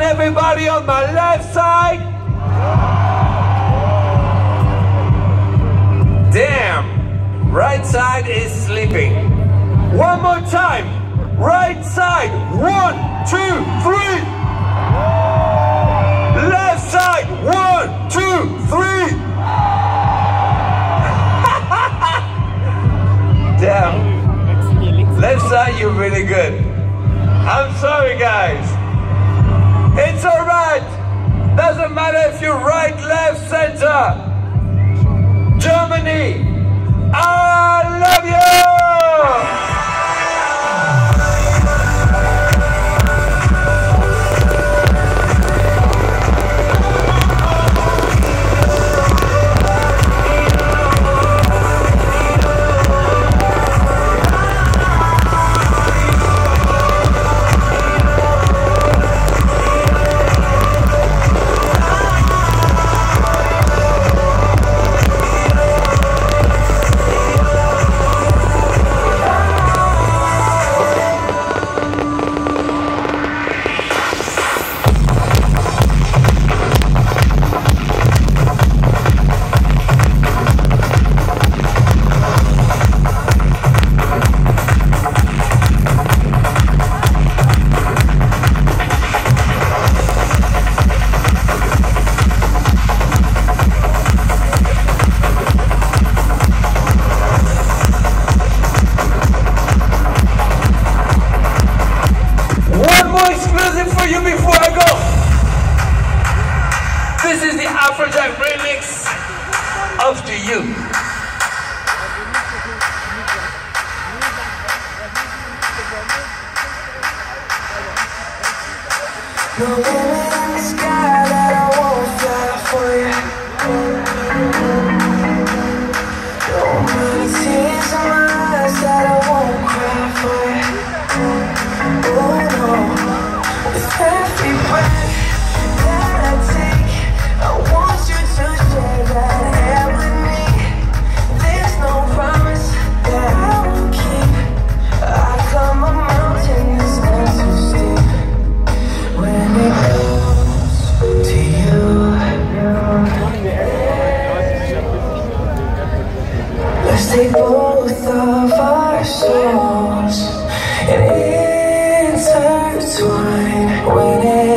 Everybody on my left side. Damn, right side is sleeping. One more time. Right side. 1, 2, 3. Left side. 1, 2, 3. Damn. Left side, you're really good. I'm sorry, guys. It's alright. Doesn't matter if you're right, left, center. Germany, I love you! This is the Afrojack remix of To You. No limit in the sky that I won't fly for you. No many tears in my eyes that I won't cry for you. Oh no, with every breath that I take, I want you to share that air with me. There's no promise that I won't keep. I climb a mountain that's not too steep. When it comes to you, let's take both of our souls and intertwine. When it